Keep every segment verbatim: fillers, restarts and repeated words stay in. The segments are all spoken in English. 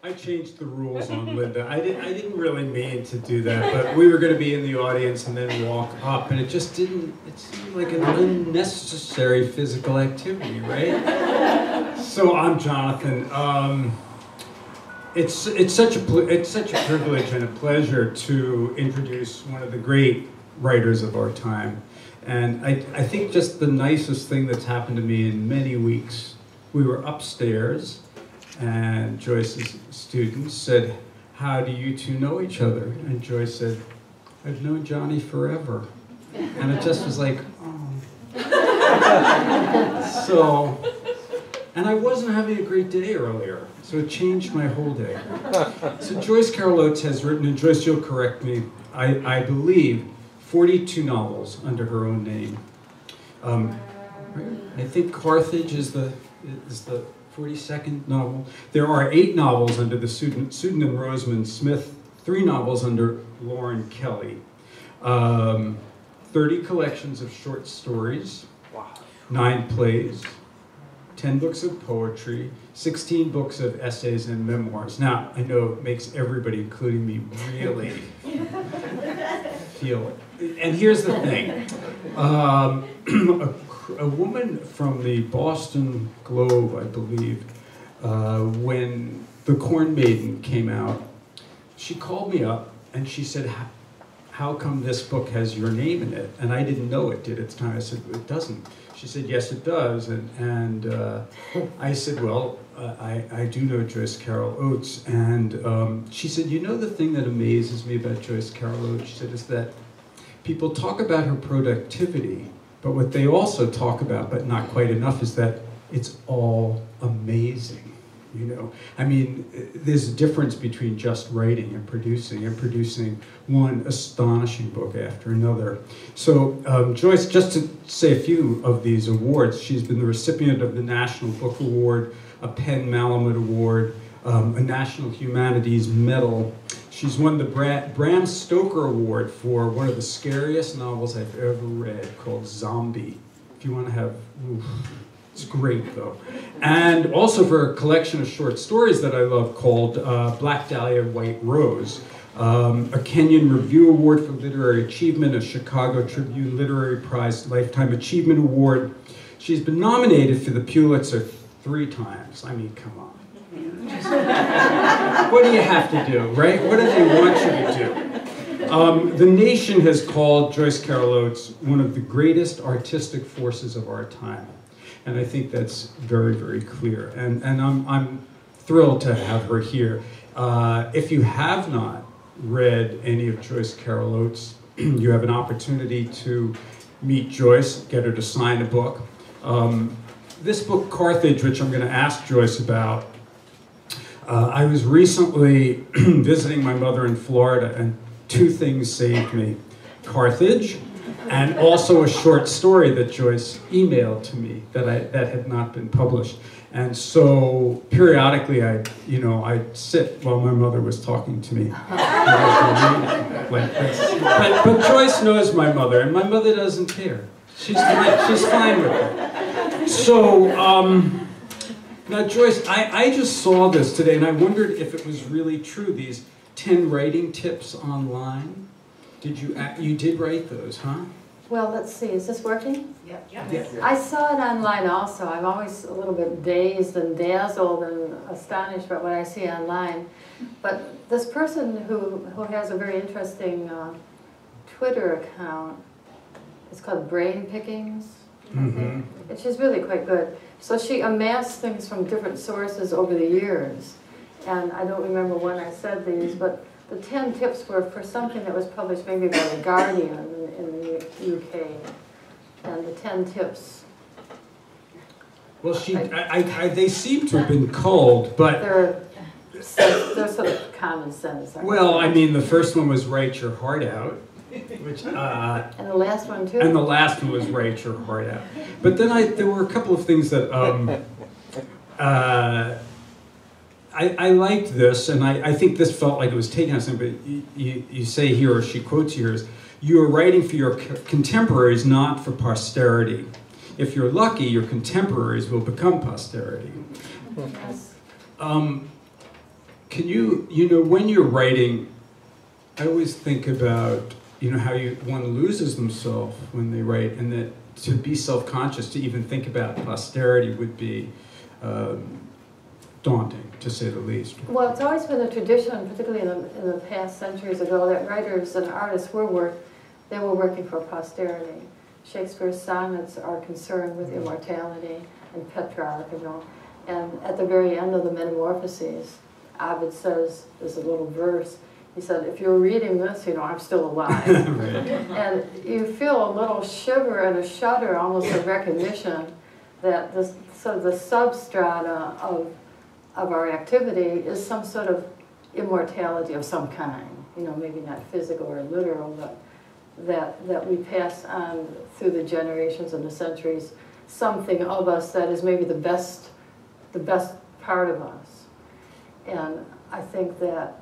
I changed the rules on Linda. I didn't, I didn't really mean to do that, but we were going to be in the audience and then walk up, and it just didn't, it seemed like an unnecessary physical activity, right? So I'm Jonathan. Um, it's, it's, such a, it's such a privilege and a pleasure to introduce one of the great writers of our time. And I, I think just the nicest thing that's happened to me in many weeks, we were upstairs, and Joyce's students said, "How do you two know each other?" And Joyce said, "I've known Johnny forever." And it just was like, oh. So, and I wasn't having a great day earlier, so it changed my whole day. So Joyce Carol Oates has written, and Joyce, you'll correct me, I, I believe, forty-two novels under her own name. Um, right? I think Carthage is the, is the forty-second novel. There are eight novels under the pseudonym Rosamund Smith, three novels under Lauren Kelly, um, thirty collections of short stories, wow. nine plays, ten books of poetry, sixteen books of essays and memoirs. Now, I know it makes everybody, including me, really feel it. And here's the thing. Um, a, a woman from the Boston Globe, I believe, uh, when The Corn Maiden came out, she called me up and she said, "How come this book has your name in it?" And I didn't know it did at the time. I said, "It doesn't." She said, "Yes, it does." And, and uh, I said, "Well, uh, I, I do know Joyce Carol Oates." And um, she said, "You know the thing that amazes me about Joyce Carol Oates," she said, "is that people talk about her productivity, but what they also talk about, but not quite enough, is that it's all amazing." You know, I mean, there's a difference between just writing and producing, and producing one astonishing book after another. So um, Joyce, just to say a few of these awards, she's been the recipient of the National Book Award, a Penn Malamud Award, um, a National Humanities Medal. She's won the Bra Bram Stoker Award for one of the scariest novels I've ever read, called Zombie. If you want to have, oof, it's great though. And also for a collection of short stories that I love called uh, Black Dahlia, White Rose. Um, a Kenyon Review Award for Literary Achievement, a Chicago Tribune Literary Prize Lifetime Achievement Award. She's been nominated for the Pulitzer three times. I mean, come on. What do you have to do, right? What do they want you to do? Um, the Nation has called Joyce Carol Oates one of the greatest artistic forces of our time. And I think that's very, very clear. And, and I'm, I'm thrilled to have her here. Uh, if you have not read any of Joyce Carol Oates, you have an opportunity to meet Joyce, get her to sign a book. Um, this book, Carthage, which I'm going to ask Joyce about, uh, I was recently visiting my mother in Florida, and two things saved me. Carthage, and also a short story that Joyce emailed to me that I that had not been published. And so periodically, I you know I'd sit while my mother was talking to me, like this. But, but Joyce knows my mother, and my mother doesn't care. She's fine. She's fine with it. So um, now, Joyce, I I just saw this today, and I wondered if it was really true. These ten writing tips online. Did you, you did write those, huh? Well, let's see, is this working? Yep. Yep. Yes. I saw it online also. I'm always a little bit dazed and dazzled and astonished by what I see online. But this person who, who has a very interesting uh, Twitter account, it's called Brain Pickings. Mm-hmm. And she's really quite good. So she amassed things from different sources over the years. And I don't remember when I said these, but the ten tips were for something that was published maybe by The Guardian in, in the U K. And the ten tips. Well, she, I, I, I, they seem to have been culled, but... They're, they're sort of common sense. Well, I mean, the first one was Write Your Heart Out. Which, uh, and the last one, too? And the last one was Write Your Heart Out. But then I, there were a couple of things that... Um, uh, I, I liked this, and I, I think this felt like it was taken on something, but you, you, you say here, or she quotes here, is, "You are writing for your contemporaries, not for posterity. If you're lucky, your contemporaries will become posterity." Yes. Um, can you, you know, when you're writing, I always think about, you know, how you one loses themselves when they write, and that to be self-conscious, to even think about posterity would be um, daunting, to say the least. Well, it's always been a tradition, particularly in the, in the past centuries ago, that writers and artists were work, they were working for posterity. Shakespeare's sonnets are concerned with immortality and Petrarch, you know. And at the very end of the Metamorphoses, Ovid says, there's a little verse, he said, if you're reading this, you know, I'm still alive. Right. And you feel a little shiver and a shudder, almost of recognition, that this, sort of the substrata of, of our activity is some sort of immortality of some kind. You know, maybe not physical or literal, but that, that we pass on through the generations and the centuries, something of us that is maybe the best, the best part of us. And I think that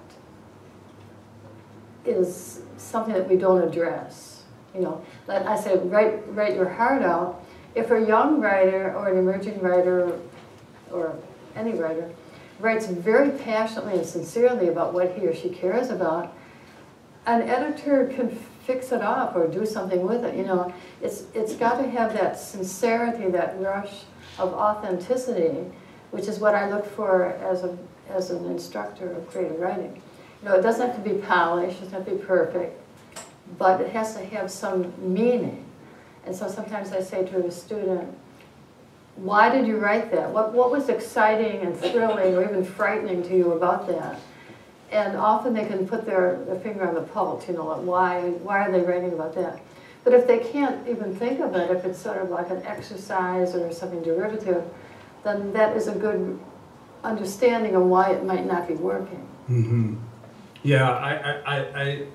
is something that we don't address. You know, like I say, write, write your heart out. If a young writer or an emerging writer or any writer writes very passionately and sincerely about what he or she cares about, an editor can fix it up or do something with it. You know, it's, it's got to have that sincerity, that rush of authenticity, which is what I look for as, a, as an instructor of creative writing. You know, it doesn't have to be polished, it doesn't have to be perfect, but it has to have some meaning. And so sometimes I say to a student, why did you write that? What, what was exciting and thrilling or even frightening to you about that? And often they can put their, their finger on the pulse, you know, like why, why are they writing about that? But if they can't even think of it, if it's sort of like an exercise or something derivative, then that is a good understanding of why it might not be working. Mm-hmm. Yeah, I, I, I,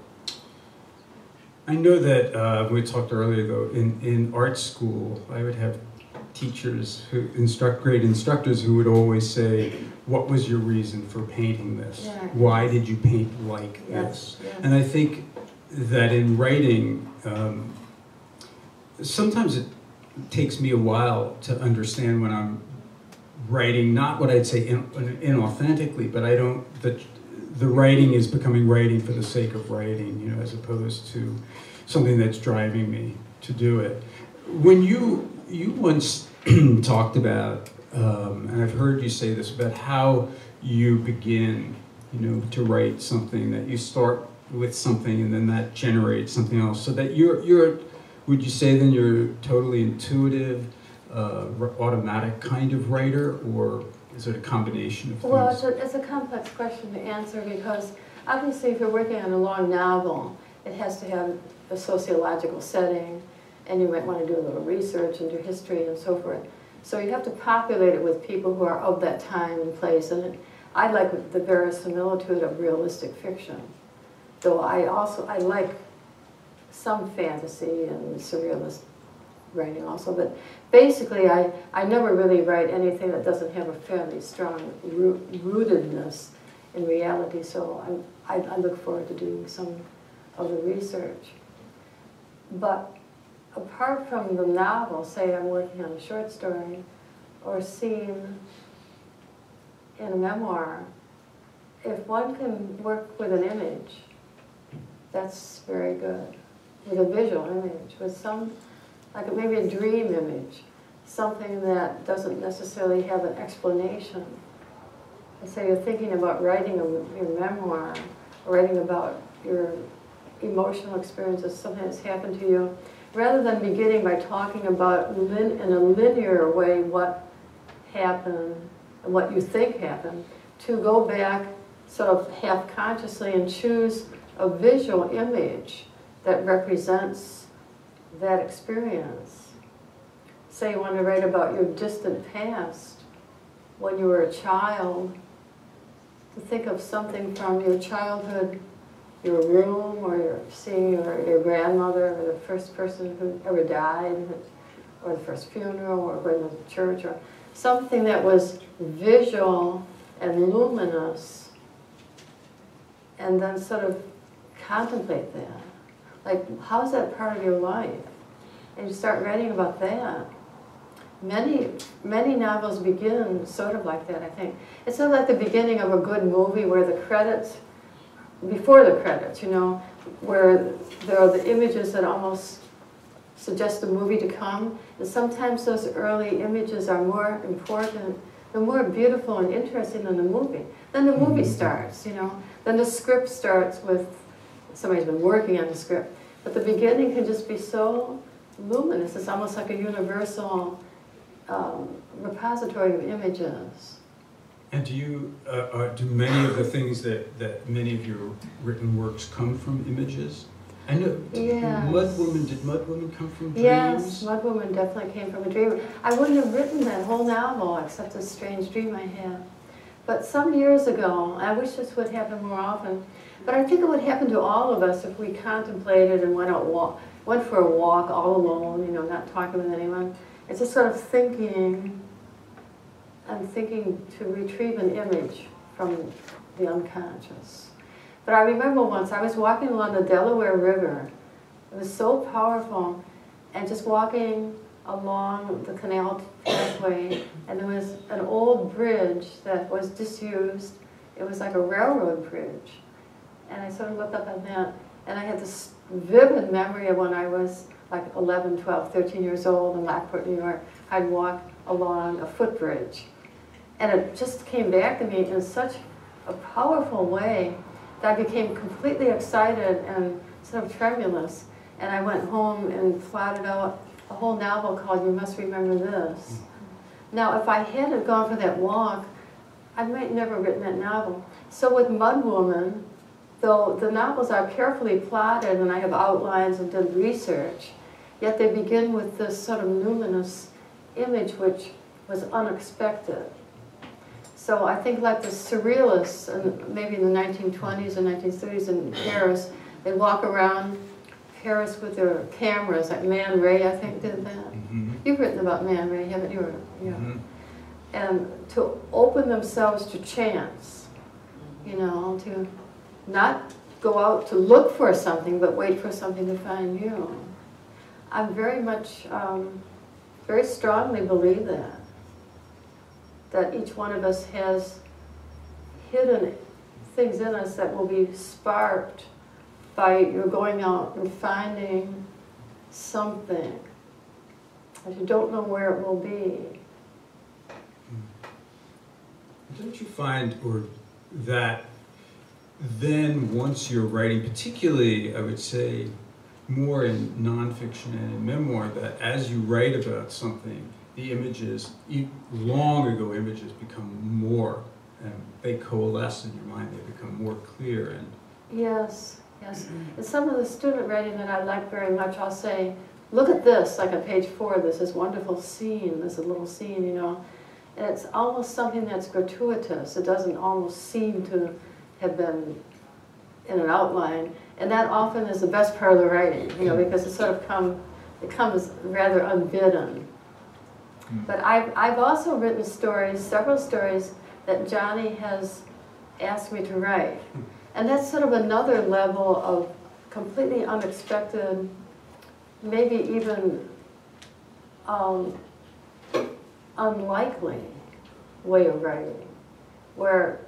I know that uh, we talked earlier though, in, in art school, I would have teachers, who instruct, great instructors who would always say, what was your reason for painting this? Yeah. Why did you paint like Yes. this? Yes. And I think that in writing, um, sometimes it takes me a while to understand when I'm writing, not what I'd say in, inauthentically, but I don't, the, the writing is becoming writing for the sake of writing, you know, as opposed to something that's driving me to do it. When you, you once talked about, um, and I've heard you say this, about how you begin, you know, to write something, that you start with something and then that generates something else, so that you're, you're would you say then you're totally intuitive, uh, automatic kind of writer, or is it a combination of things? Well, it's a, it's a complex question to answer, because obviously if you're working on a long novel, it has to have a sociological setting, and you might want to do a little research into history and so forth. So you have to populate it with people who are of that time and place. And it, I like the verisimilitude of realistic fiction, though I also, I like some fantasy and surrealist writing also. But basically, I, I never really write anything that doesn't have a fairly strong root, rootedness in reality. So I'm, I, I look forward to doing some of the research. But apart from the novel, say I'm working on a short story or scene in a memoir, if one can work with an image, that's very good. With a visual image, with some, like maybe a dream image, something that doesn't necessarily have an explanation. And so you're thinking about writing a, your memoir, or writing about your emotional experiences, something that's happened to you, rather than beginning by talking about lin in a linear way what happened and what you think happened, to go back sort of half-consciously and choose a visual image that represents that experience. Say you want to write about your distant past, when you were a child, to think of something from your childhood, your room, or your, seeing your, your grandmother, or the first person who ever died, or the first funeral, or going to the church, or something that was visual and luminous, and then sort of contemplate that. Like, how's that part of your life? And you start writing about that. many, many novels begin sort of like that, I think. It's sort of like the beginning of a good movie where the credits, before the credits, you know, where there are the images that almost suggest the movie to come. And sometimes those early images are more important, they're more beautiful and interesting than the movie. Then the movie starts, you know. Then the script starts with, somebody's been working on the script. But the beginning can just be so luminous. It's almost like a universal um, repository of images. And do you, uh, uh, do many of the things that, that many of your written works come from images? I know, Yes. Mud Woman, did Mud Woman come from dreams? Yes, Mud Woman definitely came from a dream. I wouldn't have written that whole novel except a strange dream I had. But some years ago, I wish this would happen more often, but I think it would happen to all of us if we contemplated and went out walk, went for a walk all alone, you know, not talking with anyone. It's just sort of thinking, and thinking to retrieve an image from the unconscious. But I remember once I was walking along the Delaware River. It was so powerful, and just walking along the canal pathway, and there was an old bridge that was disused. It was like a railroad bridge. And I sort of looked up at that, and I had this vivid memory of when I was like eleven, twelve, thirteen years old in Lockport, New York. I'd walk along a footbridge. And it just came back to me in such a powerful way that I became completely excited and sort of tremulous. And I went home and plotted out a whole novel called You Must Remember This. Now, if I hadn't gone for that walk, I might never have written that novel. So with Mud Woman, though the novels are carefully plotted and I have outlines and done research, yet they begin with this sort of luminous image which was unexpected. So I think like the surrealists, and maybe in the nineteen twenties and nineteen thirties in Paris, they walk around Paris with their cameras, like Man Ray, I think, did that. Mm-hmm. You've written about Man Ray, haven't you? Yeah. Mm-hmm. And to open themselves to chance, you know, to not go out to look for something, but wait for something to find you. I very much, um, very strongly believe that. That each one of us has hidden things in us that will be sparked by your going out and finding something that you don't know where it will be. Don't you find, or that then once you're writing, particularly I would say more in nonfiction and in memoir, that as you write about something, the images, long ago images become more, and they coalesce in your mind, they become more clear. And yes, yes. And some of the student writing that I like very much, I'll say, look at this, like on page four, there's this wonderful scene, there's a little scene, you know, and it's almost something that's gratuitous. It doesn't almost seem to have been in an outline, and that often is the best part of the writing, you know, because it sort of come, it comes rather unbidden. But I've, I've also written stories, several stories, that Johnny has asked me to write. And that's sort of another level of completely unexpected, maybe even um, unlikely way of writing, where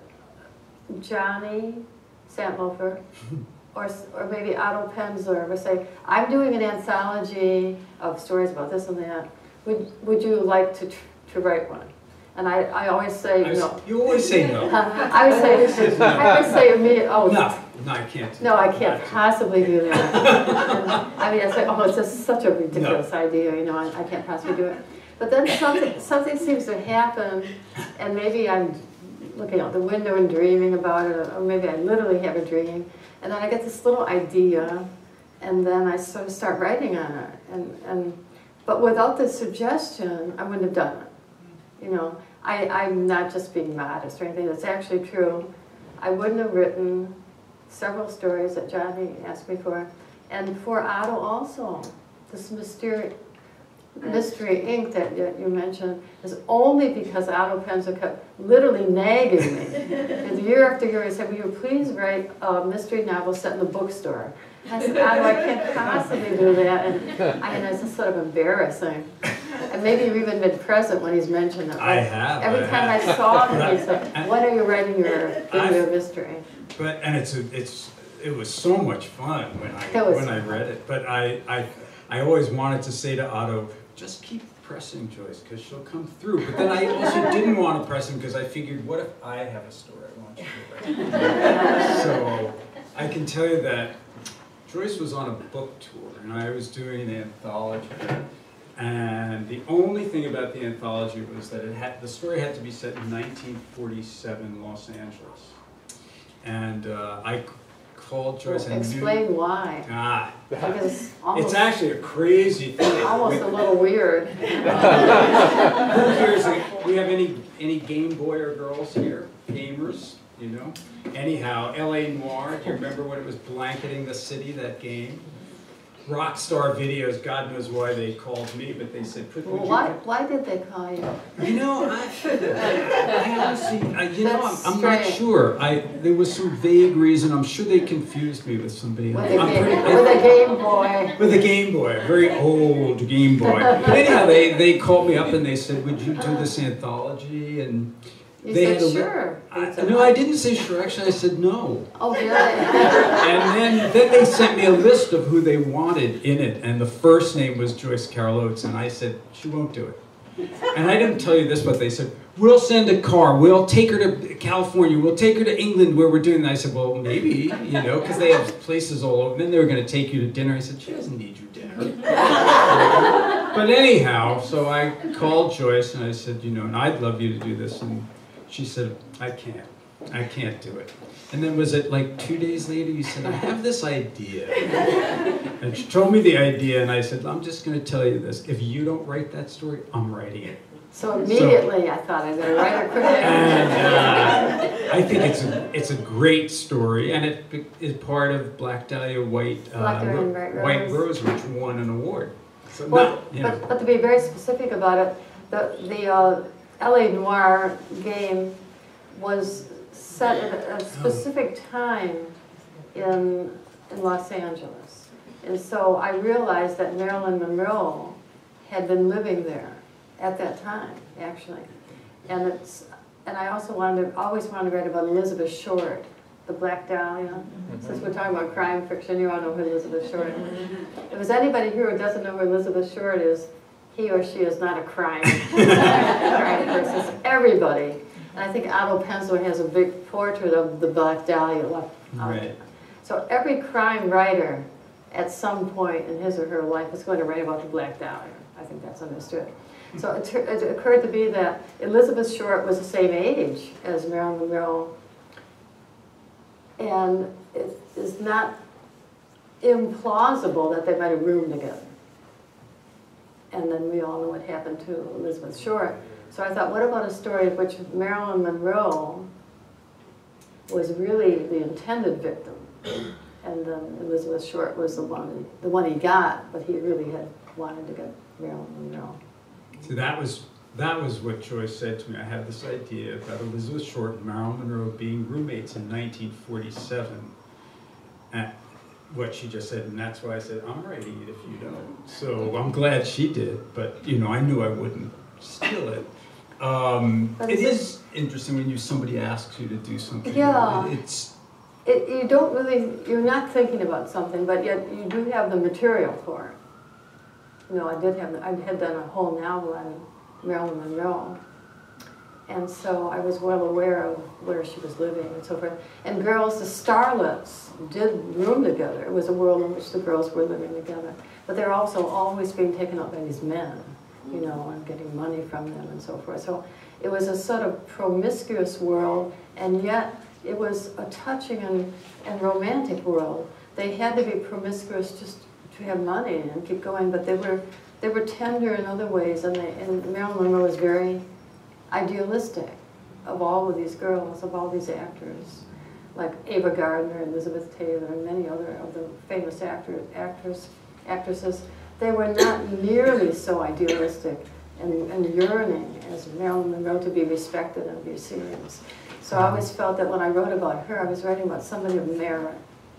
Johnny Santlofer, or, or maybe Otto Penzler would say, I'm doing an anthology of stories about this and that. Would, would you like to, to write one? And I, I always say I, no. You always say no. I would say, no. I would say immediately, oh. No, no, I can't. No, I can't possibly do that. And, I mean, I say, oh, it's just such a ridiculous no. idea, you know, I, I can't possibly do it. But then something, something seems to happen, and maybe I'm looking out the window and dreaming about it, or maybe I literally have a dream, and then I get this little idea, and then I sort of start writing on it. And, and But without the suggestion, I wouldn't have done it. You know, I, I'm not just being modest or anything, it's actually true. I wouldn't have written several stories that Johnny asked me for. And for Otto also, this mystery, mystery ink that you mentioned is only because Otto Penzler kept literally nagging me. And year after year he said, will you please write a mystery novel set in the bookstore? I said, Otto, I can't possibly do that. And I mean, it's just sort of embarrassing. And And maybe you've even been present when he's mentioned it. I have. Every I time have. I saw him, he said, when are you writing your video mystery? But, and it's, a, it's, it was so much fun when I, when I read it. But I, I, I always wanted to say to Otto, just keep pressing Joyce, because she'll come through. But then I also didn't want to press him, because I figured, what if I have a story I want you to write? So I can tell you that Joyce was on a book tour, and I was doing an anthology. And the only thing about the anthology was that it had, the story had to be set in nineteen forty-seven Los Angeles. And uh, I called Joyce. Well, explain knew, why. Ah, because almost, it's actually a crazy thing. Almost a little weird. Who cares? We have any any Game Boy or girls here? Gamers, you know? Anyhow, L A Noire, do you remember when it was blanketing the city, that game? Rockstar Videos, God knows why they called me, but they said, put, well, why, why did they call you? You know, I, I honestly, I, you That's know, I'm, I'm not sure. I, there was some vague reason. I'm sure they confused me with somebody else. With a, I'm game, pretty, with a Game Boy. With a Game Boy, a very old Game Boy. But anyhow, they, they called me up and they said, would you do this anthology? And You they said had a, sure. I, no, I didn't say sure. Actually, I said no. Oh, really? And then, then they sent me a list of who they wanted in it. And the first name was Joyce Carol Oates. And I said, she won't do it. And I didn't tell you this, but they said, we'll send a car. We'll take her to California. We'll take her to England where we're doing that. I said, well, maybe, you know, because they have places all over. Then they were going to take you to dinner. I said, she doesn't need your dinner. But anyhow, so I called Joyce and I said, you know, and I'd love you to do this. And she said, I can't. I can't do it. And then was it like two days later, you said, I have this idea. And she told me the idea, and I said, I'm just going to tell you this. If you don't write that story, I'm writing it. So immediately so, I thought I better write a quick And uh, I think it's a, it's a great story, and it is part of Black Dahlia White, uh, Black Dahlia White Rose. White Rose, which won an award. So well, not, you know. but, but to be very specific about it, the, the uh, L A Noire game was set at a specific time in, in Los Angeles. And so I realized that Marilyn Monroe had been living there at that time, actually. And it's, and I also wanted to, always wanted to write about Elizabeth Short, the Black Dahlia. Mm-hmm. Since we're talking about crime fiction, you all know who Elizabeth Short is. If there's anybody here who doesn't know who Elizabeth Short is, he or she is not a crime, crime person. It's everybody. And I think Otto Penzler has a big portrait of the Black Dahlia left. Right. So every crime writer at some point in his or her life is going to write about the Black Dahlia. I think that's understood. So it, it occurred to me that Elizabeth Short was the same age as Marilyn Monroe, and it is not implausible that they might have roomed together. And then we all know what happened to Elizabeth Short. So I thought, what about a story in which Marilyn Monroe was really the intended victim, and then Elizabeth Short was the one, the one he got, but he really had wanted to get Marilyn Monroe. So that was that was what Joyce said to me. I had this idea about Elizabeth Short and Marilyn Monroe being roommates in nineteen forty-seven. And what she just said, and that's why I said, I'm writing it if you don't. So I'm glad she did, but you know, I knew I wouldn't steal it. Um, it is interesting when you somebody asks you to do something. Yeah. It, it's it, you don't really, you're not thinking about something, but yet you do have the material for it. You know, I did have, I had done a whole novel on Marilyn Monroe, and so I was well aware of where she was living and so forth. And girls, the starlets, did room together. It was a world in which the girls were living together, but they're also always being taken up by these men, you know, and getting money from them and so forth. So it was a sort of promiscuous world, and yet it was a touching and, and romantic world. They had to be promiscuous just to have money and keep going, but they were they were tender in other ways, and, they, and Marilyn Monroe was very idealistic of all of these girls, of all these actors, like Ava Gardner, Elizabeth Taylor, and many other of the famous actor, actors, actresses. They were not nearly so idealistic and, and yearning as Marilyn Monroe to be respected and be serious. So I always felt that when I wrote about her, I was writing about somebody of merit.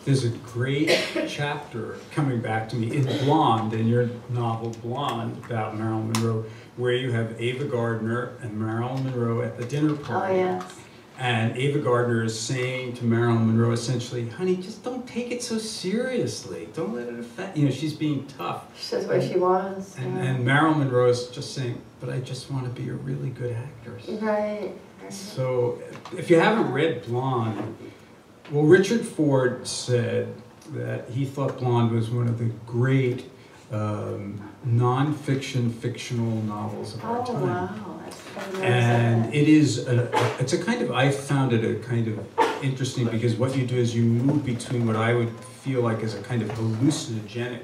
there's a great chapter coming back to me in Blonde, in your novel Blonde, about Marilyn Monroe, where you have Ava Gardner and Marilyn Monroe at the dinner party. Oh, yes. And Ava Gardner is saying to Marilyn Monroe essentially, honey, just don't take it so seriously. Don't let it affect, you know, she's being tough. She says where she was. And, yeah. and Marilyn Monroe is just saying, but I just want to be a really good actress. Right. So if you haven't read Blonde, well, Richard Ford said that he thought Blonde was one of the great um, non-fiction, fictional novels of our oh, time. Wow. That's And it is, a, it's a kind of, I found it a kind of interesting because what you do is you move between what I would feel like is a kind of hallucinogenic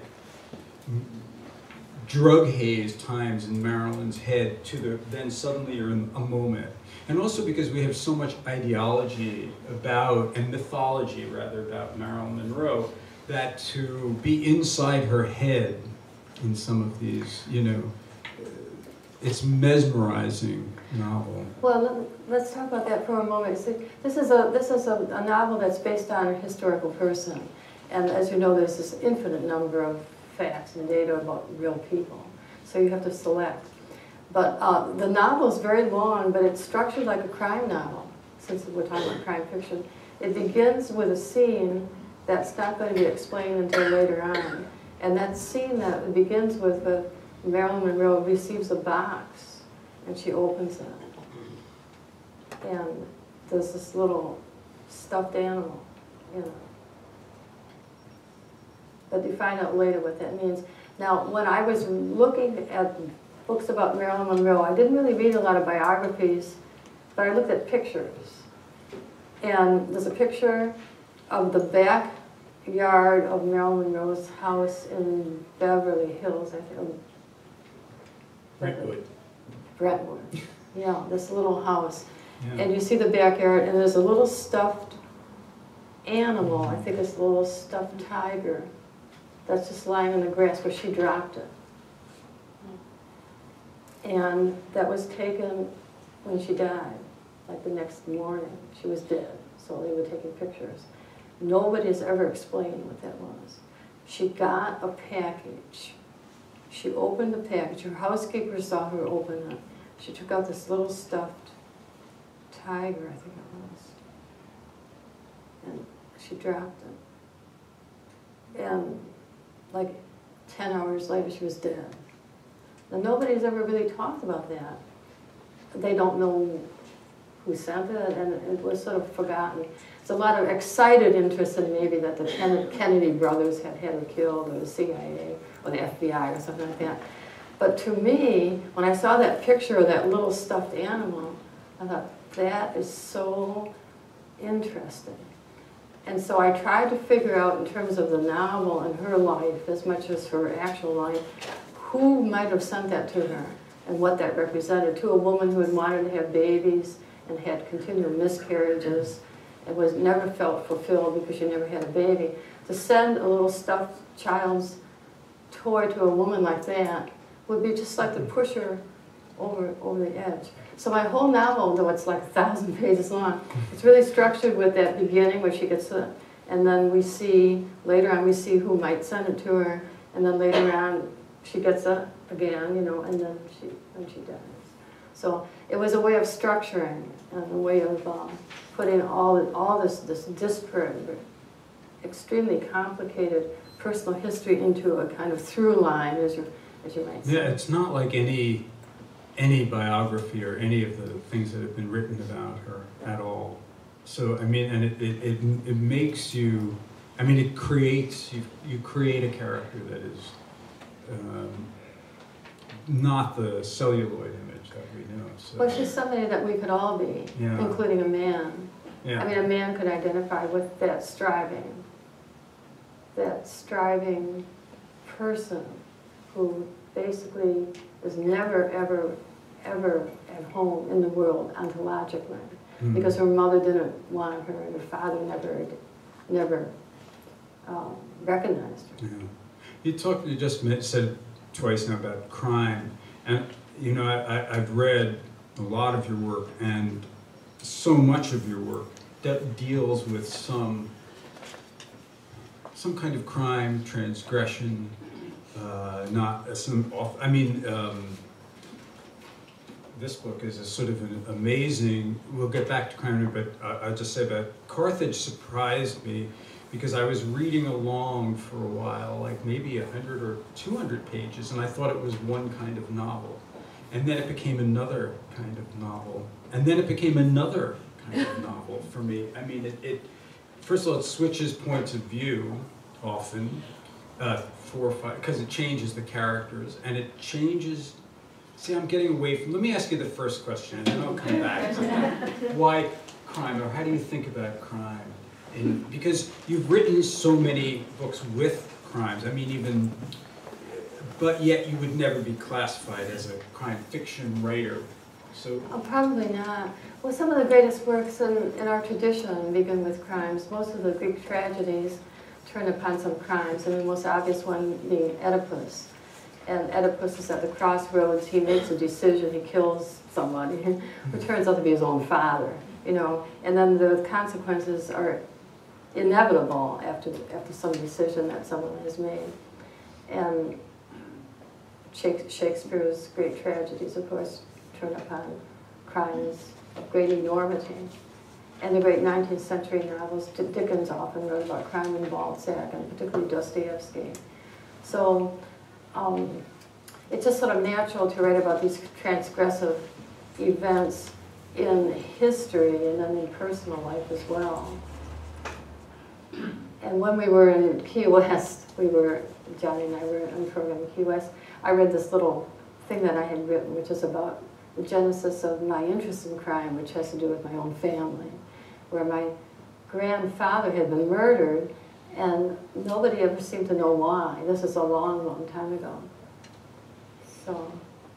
drug haze times in Marilyn's head to the, then suddenly you're in a moment. And also because we have so much ideology about, and mythology rather, about Marilyn Monroe, that to be inside her head in some of these, you know, it's mesmerizing novel. Well, let's talk about that for a moment. See, this is a this is a, a novel that's based on a historical person, and as you know, there's this infinite number of facts and data about real people. So you have to select. But uh, the novel is very long, but it's structured like a crime novel. Since we're talking about crime fiction, it begins with a scene that's not going to be explained until later on, and that scene that begins with the Marilyn Monroe receives a box, and she opens it. And there's this little stuffed animal, you know. But you find out later what that means. Now, when I was looking at books about Marilyn Monroe, I didn't really read a lot of biographies, but I looked at pictures. And there's a picture of the backyard of Marilyn Monroe's house in Beverly Hills, I think. Brentwood. Brentwood. Yeah, this little house. Yeah. And you see the backyard, and there's a little stuffed animal. I think it's a little stuffed tiger that's just lying in the grass where she dropped it. And that was taken when she died, like the next morning. She was dead, so they were taking pictures. Nobody's ever explained what that was. She got a package. She opened the package. Her housekeeper saw her open it. She took out this little stuffed tiger, I think it was. And she dropped it. And like ten hours later, she was dead. Now, nobody's ever really talked about that. They don't know who sent it, and it was sort of forgotten. There's a lot of excited interest in maybe that the Kennedy brothers had had her killed, or the C I A, or the F B I, or something like that. But to me, when I saw that picture of that little stuffed animal, I thought, that is so interesting. And so I tried to figure out, in terms of the novel and her life, as much as her actual life, who might have sent that to her and what that represented to a woman who had wanted to have babies and had continual miscarriages and was never felt fulfilled because she never had a baby. To send a little stuffed child's toy to a woman like that would be just like to push her over, over the edge. So my whole novel, though it's like a thousand pages long, it's really structured with that beginning where she gets it, and then we see, later on we see who might send it to her, and then later on she gets it again, you know, and then she, then she dies. So it was a way of structuring and a way of um, putting all, all this, this disparate, extremely complicated personal history into a kind of through line, as you, as you might say. Yeah, it's not like any any biography or any of the things that have been written about her at all. So, I mean, and it, it, it, it makes you, I mean, it creates, you, you create a character that is um, not the celluloid image that we know. So. Well, she's somebody that we could all be, Yeah. including a man. Yeah. I mean, a man could identify with that striving, that striving person who basically was never, ever, ever at home in the world ontologically, mm-hmm. because her mother didn't want her and her father never, never um, recognized her. Yeah. You talked, you just said twice now about crime, and you know, I, I, I've read a lot of your work, and so much of your work that deals with some some kind of crime, transgression, uh, not uh, some, I mean, um, this book is a sort of an amazing, we'll get back to crime, but uh, I'll just say that Carthage surprised me because I was reading along for a while, like maybe a hundred or two hundred pages, and I thought it was one kind of novel. And then it became another kind of novel. And then it became another kind of novel for me. I mean, it, it first of all, it switches points of view often, uh, four or five, because it changes the characters, and it changes, see, I'm getting away from, let me ask you the first question, and then I'll come back to why crime, or how do you think about crime? And because you've written so many books with crimes, I mean, even, but yet you would never be classified as a crime fiction writer. So oh, probably not. Well, some of the greatest works in, in our tradition begin with crimes. Most of the Greek tragedies turn upon some crimes, and the most obvious one being Oedipus. And Oedipus is at the crossroads. He makes a decision. He kills somebody, who turns out to be his own father. You know, and then the consequences are inevitable after after some decision that someone has made. And Shakespeare's great tragedies, of course, turn upon crimes of great enormity. And the great nineteenth century novels, Dickens often wrote about crime in Balzac, and particularly Dostoevsky. So um, it's just sort of natural to write about these transgressive events in history and then in personal life as well. And when we were in Key West, we were, Johnny and I were on a program in Key West, I read this little thing that I had written, which is about the genesis of my interest in crime, which has to do with my own family, where my grandfather had been murdered, and nobody ever seemed to know why. This is a long, long time ago. So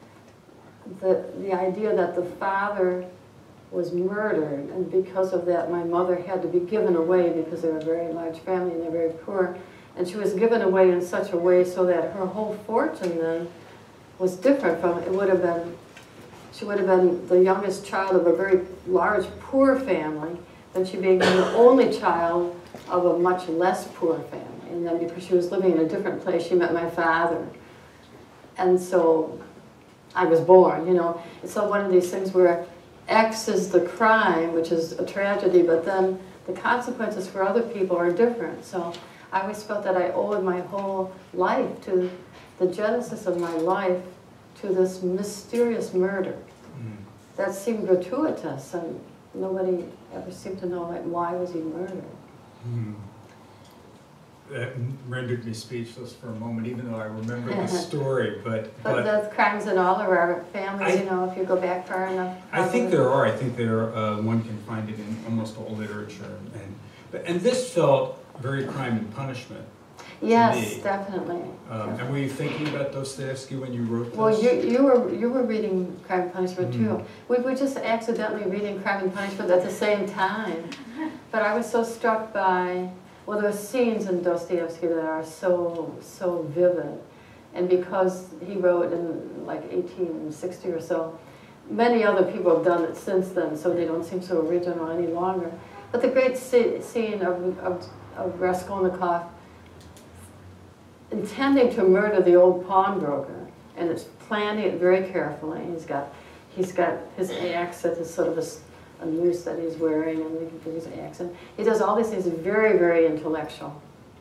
the, the idea that the father was murdered, and because of that my mother had to be given away because they were a very large family and they're very poor, and she was given away in such a way so that her whole fortune then was different from, it would have been, she would have been the youngest child of a very large poor family, then she became the only child of a much less poor family, and then because she was living in a different place, she met my father, and so I was born, you know. It's so one of these things where X is the crime, which is a tragedy, but then the consequences for other people are different. So I always felt that I owed my whole life to the genesis of my life to this mysterious murder. Mm. That seemed gratuitous, and nobody ever seemed to know, like, why was he murdered? Mm. That rendered me speechless for a moment, even though I remember the story. But but, but the crimes in all of our families, I, you know, if you go back far enough. I think there are. I think there. Uh, one can find it in almost all literature, and but and this felt very Crime and Punishment. Yes, definitely. Um, definitely. And were you thinking about Dostoevsky when you wrote this? Well, you you were you were reading Crime and Punishment too. Mm. We were just accidentally reading Crime and Punishment at the same time, but I was so struck by. Well, there are scenes in Dostoevsky that are so, so vivid. And because he wrote in like eighteen sixty or so, many other people have done it since then, so they don't seem so original any longer. But the great scene of, of, of Raskolnikov intending to murder the old pawnbroker, and it's planning it very carefully. He's got, he's got his axe that is sort of a a noose that he's wearing, and he can put his axe in. He does all these things, very, very intellectual.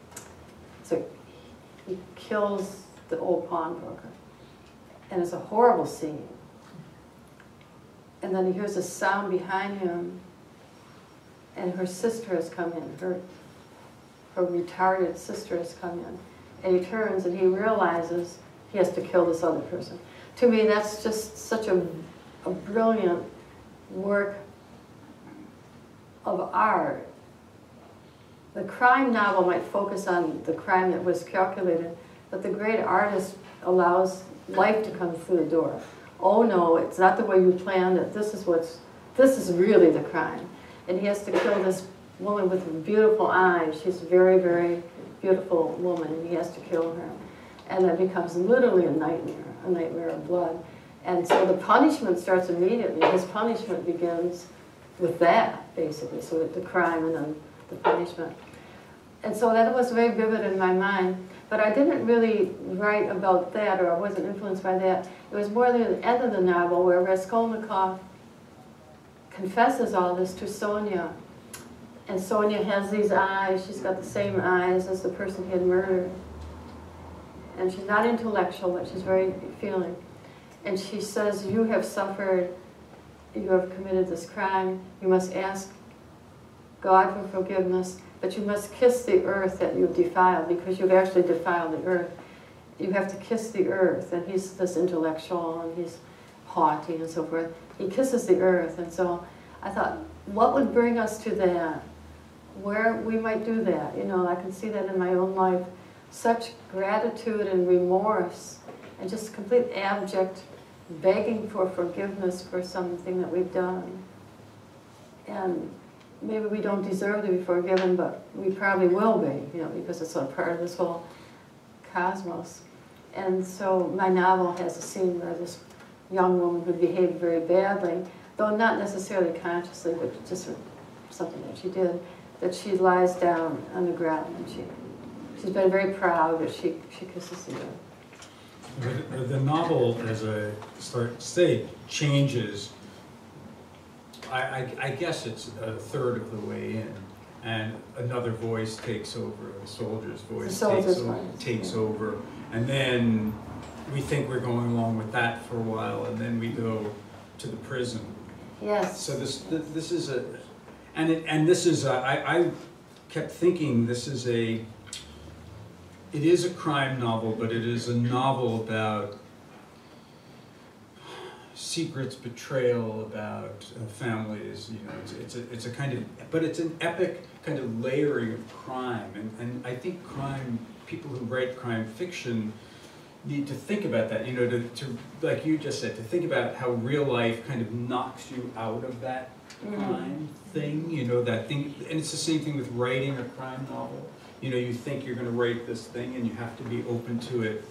So he kills the old pawnbroker, and it's a horrible scene. And then he hears a sound behind him, and her sister has come in, her, her retarded sister has come in. And he turns and he realizes he has to kill this other person. To me, that's just such a, a brilliant work of art. The crime novel might focus on the crime that was calculated, but the great artist allows life to come through the door. Oh no, it's not the way you planned it. This is what's, this is really the crime. And he has to kill this woman with beautiful eyes. She's a very, very beautiful woman, and he has to kill her. And that becomes literally a nightmare, a nightmare of blood. And so the punishment starts immediately. His punishment begins with that, basically, so the crime and then the punishment. and so that was very vivid in my mind. But I didn't really write about that, or I wasn't influenced by that. It was more the end of the novel where Raskolnikov confesses all this to Sonia. And Sonia has these eyes. She's got the same eyes as the person he had murdered. And she's not intellectual, but she's very feeling. And she says, you have suffered, you have committed this crime. You must ask God for forgiveness, but you must kiss the earth that you've defiled, because you've actually defiled the earth. You have to kiss the earth. And he's this intellectual, and he's haughty and so forth. He kisses the earth. And so I thought, what would bring us to that? Where we might do that? You know, I can see that in my own life. Such gratitude and remorse, and just complete abject begging for forgiveness for something that we've done. And maybe we don't deserve to be forgiven, but we probably will be, you know, because it's a part of this whole cosmos. And so my novel has a scene where this young woman who behaved very badly, though not necessarily consciously, but just something that she did, that she lies down on the ground, and she, she's been very proud, but she, she kisses the earth. The, the novel, as I start to say, changes. I, I, I guess it's a third of the way in, and another voice takes over. The soldier's voice The soldier's takes, voice, over, takes yeah. over, and then we think we're going along with that for a while, and then we go to the prison. Yes. So this this is a, and it, and this is a, I, I kept thinking this is a. It is a crime novel, but it is a novel about secrets, betrayal, about uh, families. You know, it's, it's a it's a kind of, but it's an epic kind of layering of crime, and and I think crime, people who write crime fiction need to think about that. You know, to to like you just said, to think about how real life kind of knocks you out of that Mm-hmm. crime thing. You know, that thing, and it's the same thing with writing a crime novel. You know, you think you're going to write this thing, and you have to be open to it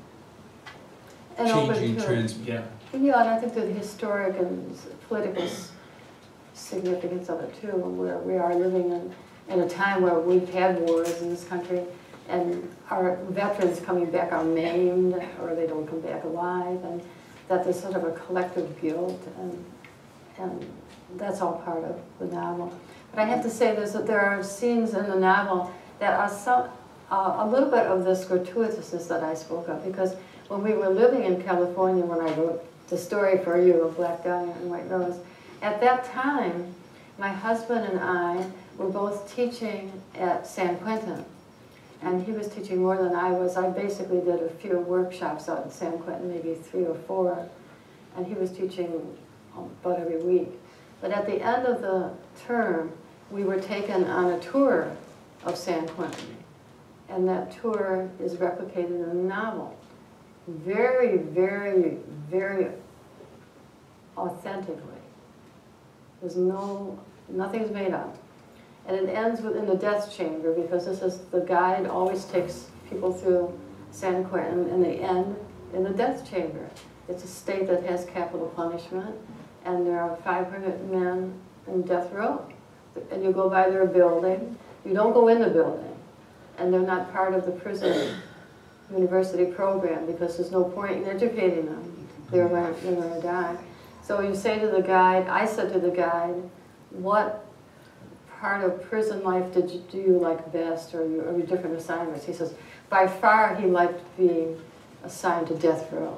And changing, open to trans, it. yeah. Yeah, and I think the historic and political significance of it too, where we are living in, in a time where we've had wars in this country, and our veterans coming back are maimed, or they don't come back alive, and that there's sort of a collective guilt, and, and that's all part of the novel. But I have to say, there's, there are scenes in the novel that are some, uh, a little bit of this gratuitousness that I spoke of, because when we were living in California, when I wrote the story for you of Black Dahlia and White Rose, at that time, my husband and I were both teaching at San Quentin, and he was teaching more than I was. I basically did a few workshops out at San Quentin, maybe three or four, and he was teaching about every week. But at the end of the term, we were taken on a tour of San Quentin, and that tour is replicated in the novel. Very, very, very authentically. There's no, nothing's made up. And it ends within the death chamber, because this is, the guide always takes people through San Quentin, and they end in the death chamber. It's a state that has capital punishment, and there are five hundred men in death row. And you go by their building. You don't go in the building, and they're not part of the prison university program, because there's no point in educating them. They're going to, they're going to die. So you say to the guide, I said to the guide, what part of prison life did you, do you like best, or your, or your different assignments? He says, by far he liked being assigned to death row.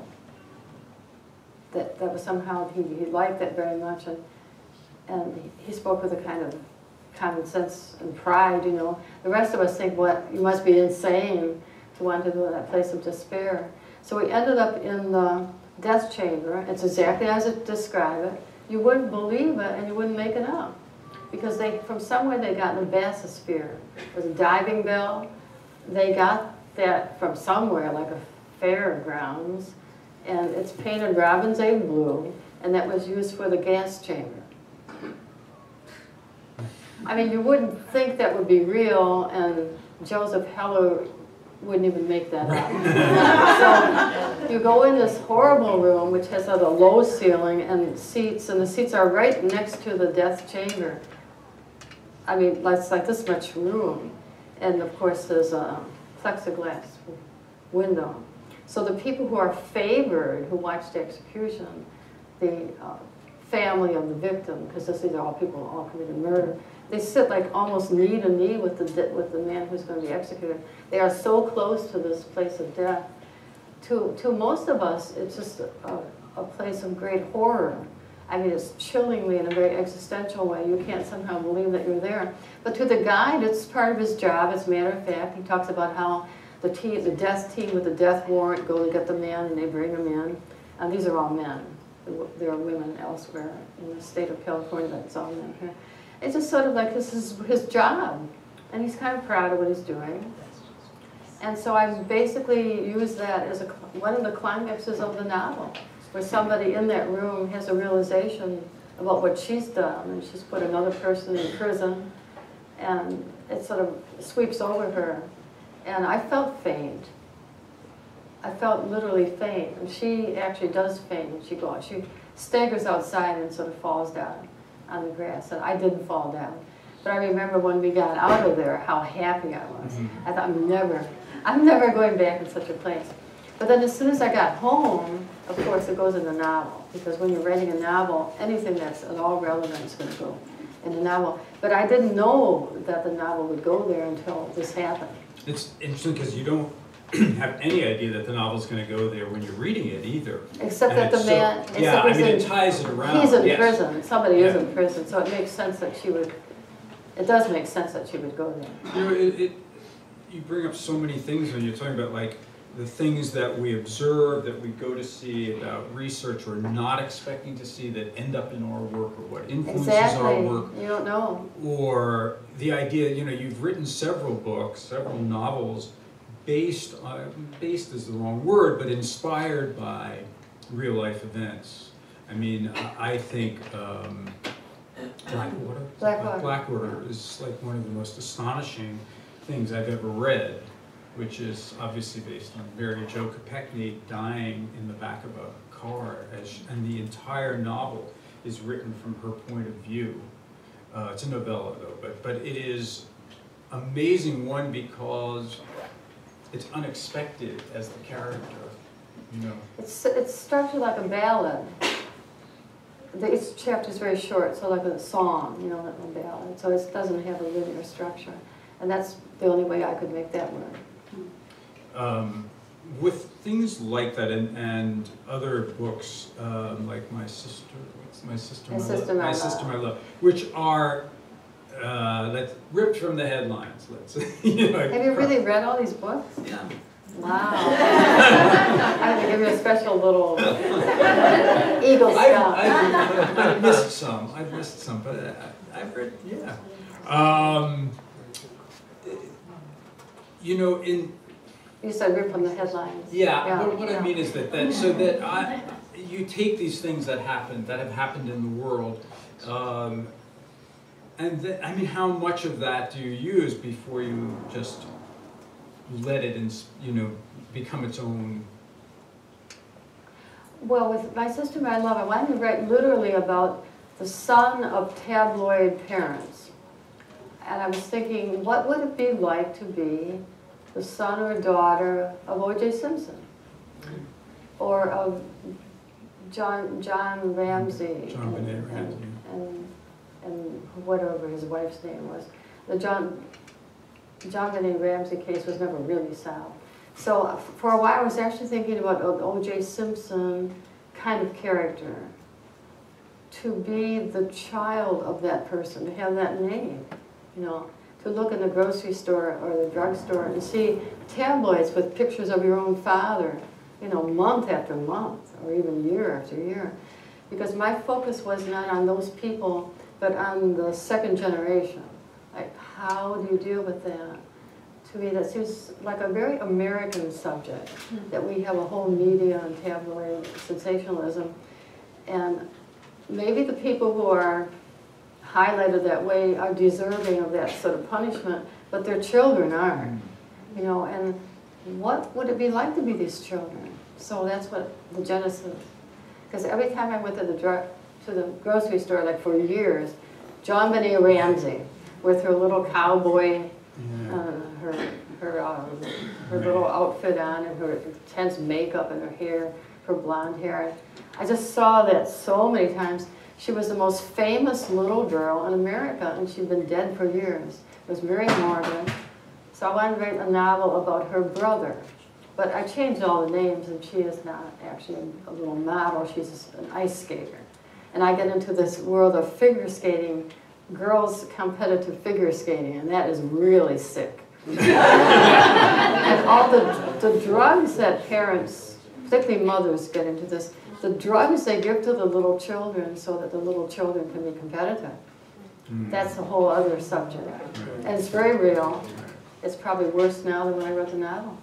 That, that was somehow, he, he liked that very much, and, and he spoke with a kind of common sense and pride, you know. The rest of us think, what, you must be insane to want to go to that place of despair. So we ended up in the death chamber. It's exactly as it described it. You wouldn't believe it, and you wouldn't make it up. Because they, from somewhere they got an basosphere. It was a diving bell. They got that from somewhere, like a fairgrounds, and it's painted robin's egg blue, and that was used for the gas chamber. I mean, you wouldn't think that would be real, and Joseph Heller wouldn't even make that up. So you go in this horrible room, which has a low ceiling and seats, and the seats are right next to the death chamber. I mean, it's like this much room. And of course, there's a plexiglass window. So the people who are favored, who watch the execution, the uh, family of the victim, because these are all people who all committed murder, they sit like almost knee to knee with the, with the man who's going to be executed. They are so close to this place of death. To, to most of us, it's just a, a place of great horror. I mean, it's chillingly in a very existential way. You can't somehow believe that you're there. But to the guide, it's part of his job. As a matter of fact, he talks about how the team, the death team with the death warrant go to get the man, and they bring him in. And these are all men. There are women elsewhere in the state of California, but it's all men here. It's just sort of like this is his job, and he's kind of proud of what he's doing. And so I basically use that as a, one of the climaxes of the novel, where somebody in that room has a realization about what she's done, and she's put another person in prison, and it sort of sweeps over her. And I felt faint. I felt literally faint, and she actually does faint when she goes. She staggers outside and sort of falls down on the grass, and I didn't fall down. But I remember when we got out of there, how happy I was. Mm-hmm. I thought, I'm never, I'm never going back in such a place. But then as soon as I got home, of course it goes in the novel, because when you're writing a novel, anything that's at all relevant is going to go in the novel. But I didn't know that the novel would go there until this happened. It's interesting because you don't have any idea that the novel's going to go there when you're reading it either. Except and that the so, man, yeah, I mean, in, it ties it around. He's in yes. prison. Somebody yeah. is in prison, so it makes sense that she would. It does make sense that she would go there. You know, it, it you bring up so many things when you're talking about like the things that we observe, that we go to see, about research we're not expecting to see that end up in our work, or what influences exactly. our work. You don't know. Or the idea, you know, you've written several books, several novels, based on, based is the wrong word, but inspired by real life events. I mean, I think um, Blackwater, Blackwater. Blackwater is like one of the most astonishing things I've ever read, which is obviously based on Mary Jo Kopechne dying in the back of a car, as she, and the entire novel is written from her point of view. Uh, it's a novella though, but, but it is amazing, one, because it's unexpected as the character, you know. It's, it's structured like a ballad. The, each chapter is very short, so like a song, you know, like a ballad. So it doesn't have a linear structure. And that's the only way I could make that work. Um, with things like that, and, and other books, um, like My Sister, what's My Sister, My, My Sister, Lo- My My Love. Sister, My Love, which are uh, let's, ripped from the headlines, let's you know, Have you really read all these books? Yeah. Wow. I have to give you a special little Eagle Scout. I've, I've, I've missed some, I've missed some, but I, I've read, yeah. Um, you know, in... You said rip from the headlines. Yeah, yeah. what, what yeah. I mean is that, that so that I, you take these things that happen, that have happened in the world, um, and th I mean, how much of that do you use before you just let it, in, you know, become its own? Well, with My Sister, My Love, I wanted to write literally about the son of tabloid parents. And I was thinking, what would it be like to be the son or daughter of O J Simpson? Or of John, John Ramsey. John and, Benet Ramsey. And, and, and whatever his wife's name was. The John, John Benet Ramsey case was never really solved. So for a while I was actually thinking about an O J Simpson kind of character. To be the child of that person, to have that name, you know, to look in the grocery store or the drugstore and see tabloids with pictures of your own father, you know, month after month, or even year after year. Because my focus was not on those people, but on the second generation. Like, how do you deal with that? To me, that seems like a very American subject, that we have a whole media and tabloid sensationalism. And maybe the people who are highlighted that way are deserving of that sort of punishment, but their children aren't. You know, and what would it be like to be these children? So that's what the genesis. Because every time I went to the drug, to the grocery store, like for years, John Benet Ramsey with her little cowboy Yeah. uh, her her uh, her little outfit on and her intense makeup and her hair, her blonde hair. I just saw that so many times. She was the most famous little girl in America, and she'd been dead for years. It was very morbid. So I wanted to write a novel about her brother. But I changed all the names, and she is not actually a little model. She's an ice skater. And I get into this world of figure skating, girls competitive figure skating, and that is really sick. And all the, the drugs that parents, particularly mothers, get into this, the drugs they give to the little children so that the little children can be competitive. Mm. That's a whole other subject. Right. And it's very real. It's probably worse now than when I wrote the novel.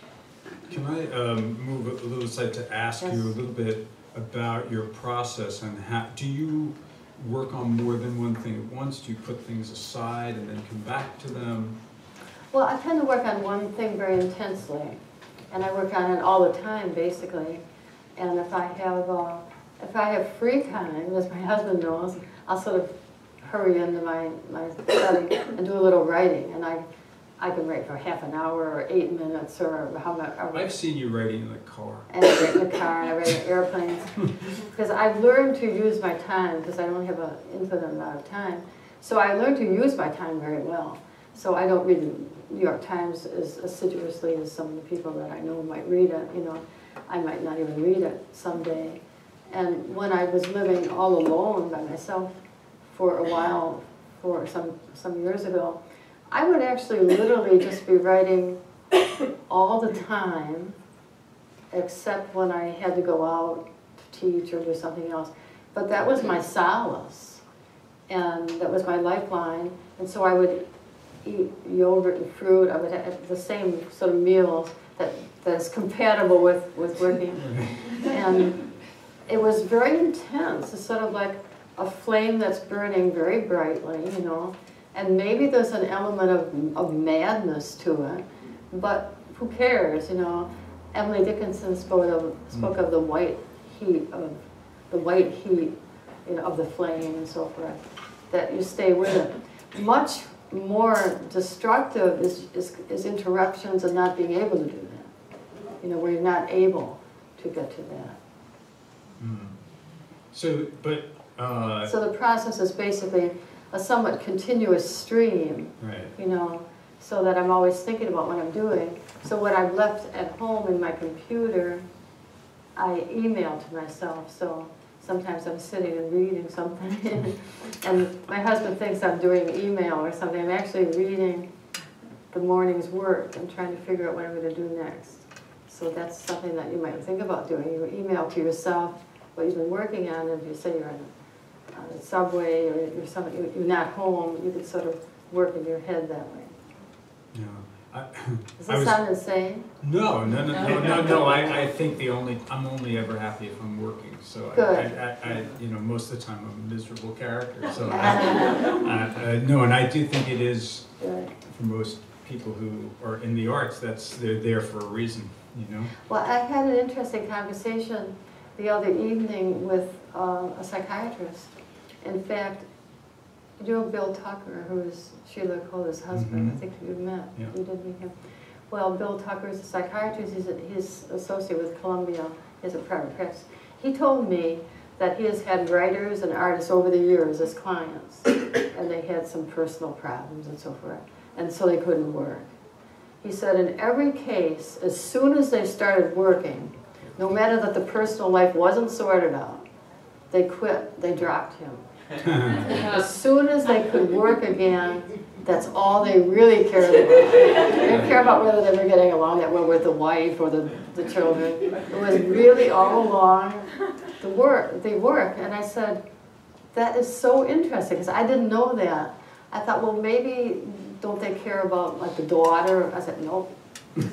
Can I um, move a little aside to ask yes. you a little bit about your process and how, do you work on more than one thing at once? Do you put things aside and then come back to them? Well, I tend to work on one thing very intensely, and I work on it all the time, basically. And if I have uh, if I have free time, as my husband knows, I'll sort of hurry into my, my study and do a little writing. And I I can write for half an hour or eight minutes or how much. I've seen you writing in the car. And I write in the car and I write in airplanes. Because I've learned to use my time, because I don't have an infinite amount of time. So I learned to use my time very well. So I don't read the New York Times as assiduously as some of the people that I know might read it. You know, I might not even read it someday. And when I was living all alone by myself for a while, for some, some years ago, I would actually literally just be writing all the time, except when I had to go out to teach or do something else. But that was my solace, and that was my lifeline. And so I would eat yogurt and fruit. I would have the same sort of meals that that's compatible with, with working. And it was very intense. It's sort of like a flame that's burning very brightly, you know. And maybe there's an element of, of madness to it, but who cares, you know? Emily Dickinson spoke of, spoke of the white heat, of the white heat, you know, of the flame and so forth, that you stay with it. Much more destructive is, is, is interruptions and not being able to do that, you know, where you're not able to get to that. Mm. So, but... Uh... So the process is basically a somewhat continuous stream, right. you know, so that I'm always thinking about what I'm doing. So what I've left at home in my computer, I email to myself. So sometimes I'm sitting and reading something, and my husband thinks I'm doing email or something. I'm actually reading the morning's work and trying to figure out what I'm going to do next. So that's something that you might think about doing. You email to yourself what you've been working on, and if you say you're in on the subway or you're, some, you're not home, you can sort of work in your head that way. Yeah. I, Does that sound insane? No, no, no, no, no, no. I, I think the only, I'm only ever happy if I'm working. So Good. I, I, I, you know, most of the time I'm a miserable character. So I, I, I, no, and I do think it is Good. For most people who are in the arts, that's, they're there for a reason, you know? Well, I had an interesting conversation the other evening with uh, a psychiatrist. In fact, you know Bill Tucker, who is Sheila Cola's husband. Mm-hmm. I think you've met. Yeah. You did meet him. Well, Bill Tucker is a psychiatrist. He's, a, he's associated with Columbia. He has a private practice. He told me that he has had writers and artists over the years as clients, and they had some personal problems and so forth, and so they couldn't work. He said in every case, as soon as they started working, no matter that the personal life wasn't sorted out, they quit, they dropped him. As soon as they could work again, that's all they really cared about. They didn't care about whether they were getting along that well with the wife or the, the children. It was really all along the work, the work. And I said, that is so interesting, because I didn't know that. I thought, well, maybe don't they care about like the daughter? I said, nope. It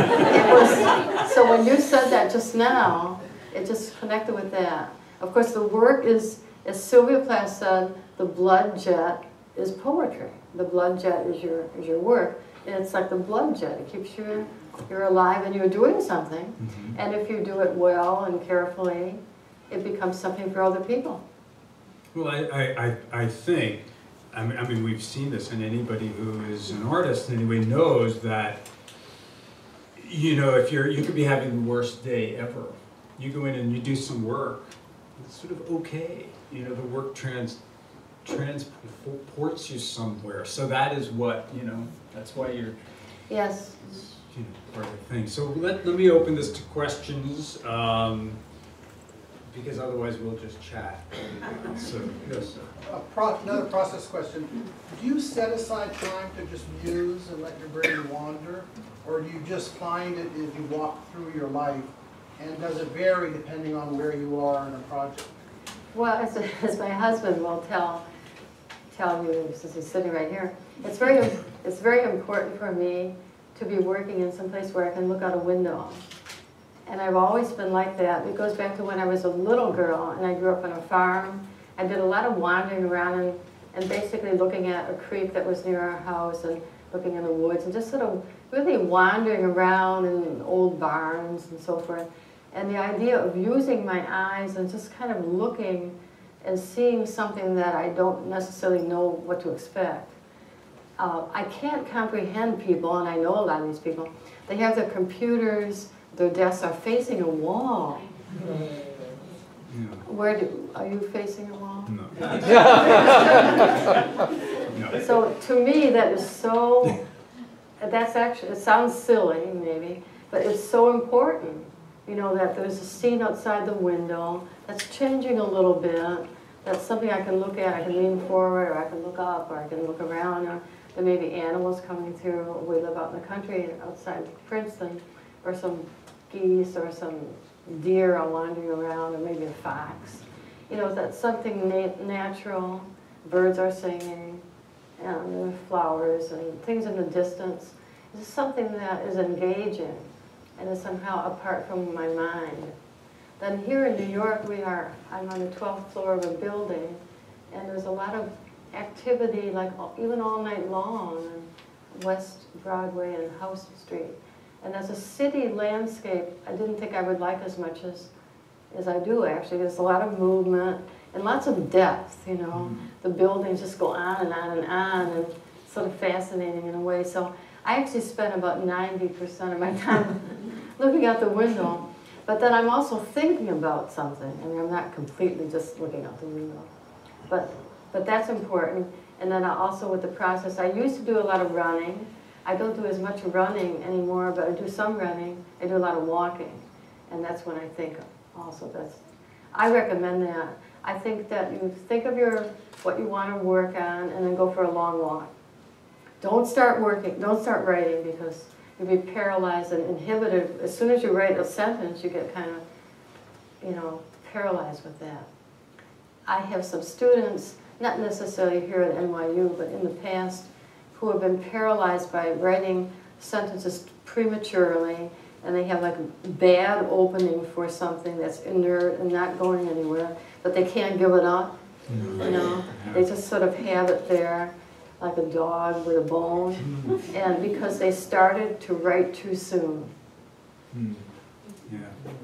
was, so when you said that just now, it just connected with that. Of course, the work is, as Sylvia Plath said, the blood jet is poetry. The blood jet is your, is your work. And it's like the blood jet. It keeps you, you're alive and you're doing something. Mm-hmm. And if you do it well and carefully, it becomes something for other people. Well, I, I, I think I mean, I mean, we've seen this, and anybody who is an artist anyway knows that, you know, if you're, you could be having the worst day ever. You go in and you do some work, it's sort of okay. You know, the work trans, transports you somewhere. So that is what, you know, that's why you're, yes, you know, part of the thing. So let, let me open this to questions, um, because otherwise we'll just chat. So, yes. A pro another process question. Do you set aside time to just muse and let your brain wander? Or do you just find it as you walk through your life? And does it vary depending on where you are in a project? well, as, as my husband will tell, tell you, since he's sitting right here, it's very, it's very important for me to be working in some place where I can look out a window. And I've always been like that. It goes back to when I was a little girl and I grew up on a farm. I did a lot of wandering around and, and basically looking at a creek that was near our house and looking in the woods and just sort of really wandering around in old barns and so forth. And the idea of using my eyes and just kind of looking and seeing something that I don't necessarily know what to expect. Uh, I can't comprehend people, and I know a lot of these people. They have their computers, their desks are facing a wall. Yeah. Where do, are you facing a wall? No. No. So to me, that is so, that's actually, it sounds silly maybe, but it's so important. You know, that there's a scene outside the window that's changing a little bit. That's something I can look at. I can lean forward, or I can look up, or I can look around. Or there may be animals coming through. We live out in the country outside Princeton, or some geese, or some deer are wandering around, or maybe a fox. You know, that's something na natural. Birds are singing, and there are flowers and things in the distance. It's something that is engaging and is somehow apart from my mind. Then here in New York, we are, I'm on the twelfth floor of a building, and there's a lot of activity, like even all night long, on West Broadway and House Street. And as a city landscape, I didn't think I would like as much as, as I do, actually. There's a lot of movement and lots of depth, you know. Mm-hmm. The buildings just go on and on and on, and it's sort of fascinating in a way. So I actually spent about ninety percent of my time looking out the window. But then I'm also thinking about something. I mean, I'm not completely just looking out the window. But, but that's important. And then I also with the process, I used to do a lot of running. I don't do as much running anymore, but I do some running. I do a lot of walking. And that's when I think also. That's, I recommend that. I think that you think of your, what you want to work on and then go for a long walk. Don't start working, don't start writing, because you'll be paralyzed and inhibited. As soon as you write a sentence, you get kind of, you know, paralyzed with that. I have some students, not necessarily here at N Y U, but in the past, who have been paralyzed by writing sentences prematurely, and they have like a bad opening for something that's inert and not going anywhere, but they can't give it up, you know? They just sort of have it there, like a dog with a bone, and because they started to write too soon. Mm. Yeah.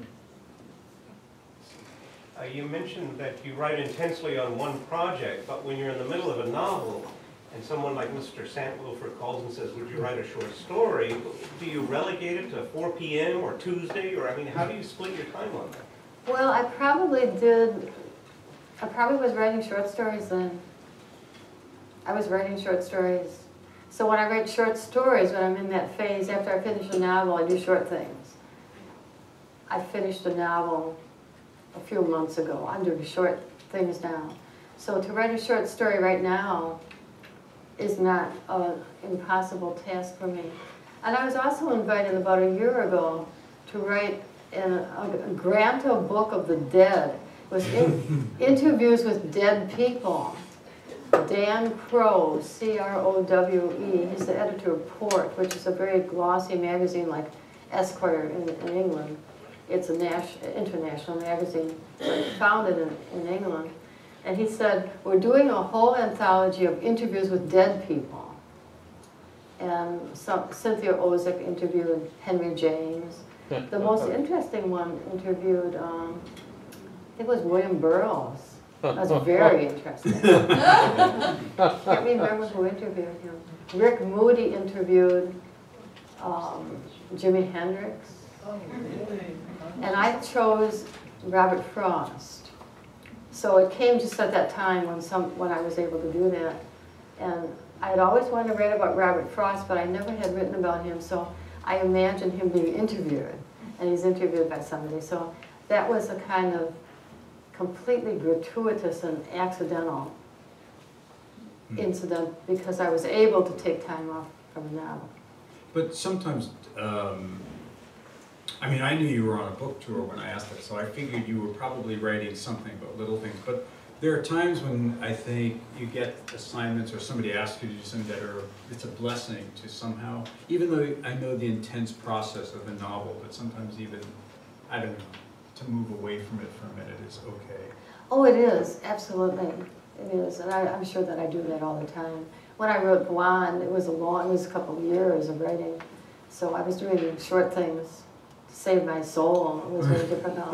Uh, you mentioned that you write intensely on one project, but when you're in the middle of a novel, and someone like Mister Santlofer calls and says, would you write a short story, do you relegate it to four P M or Tuesday, or I mean, how do you split your time on that? Well, I probably did, I probably was writing short stories then. I was writing short stories. So when I write short stories, when I'm in that phase, after I finish a novel, I do short things. I finished a novel a few months ago. I'm doing short things now. So to write a short story right now is not an impossible task for me. And I was also invited about a year ago to write in a, a Granto book of the dead. It was in, interviews with dead people. Dan Crow, C R O W E, he's the editor of Port, which is a very glossy magazine like Esquire in, in England. It's a national, international magazine, but founded in, in England. And he said, we're doing a whole anthology of interviews with dead people. And some, Cynthia Ozick interviewed Henry James. The most interesting one interviewed, um, I think it was William Burroughs. That's very interesting. Can't remember who interviewed him. Rick Moody interviewed um, Jimi Hendrix. And I chose Robert Frost. So it came just at that time when some when I was able to do that. And I had always wanted to write about Robert Frost, but I never had written about him. So I imagined him being interviewed, and he's interviewed by somebody. So that was a kind of completely gratuitous and accidental incident because I was able to take time off from a novel. But sometimes, um, I mean, I knew you were on a book tour when I asked that, so I figured you were probably writing something about little things. But there are times when I think you get assignments or somebody asks you to do something that are, it's a blessing to somehow, even though I know the intense process of a novel, but sometimes even, I don't know, to move away from it for a minute is okay. Oh, it is, absolutely. It is, and I, I'm sure that I do that all the time. When I wrote Blonde, it was a long, it was a couple of years of writing. So I was doing short things to save my soul. It was very difficult.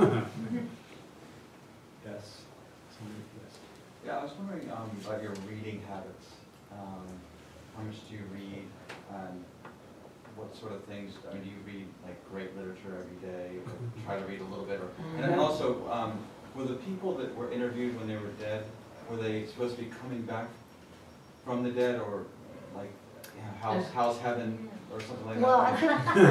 Yes. Yeah, I was wondering um, about your reading habits. Um, how much do you read, and what sort of things? I mean, do you read like great literature every day, or try to read a little bit? Or, and then also, um, were the people that were interviewed when they were dead, were they supposed to be coming back from the dead, or like, you know, house, house heaven, or something like Well, that?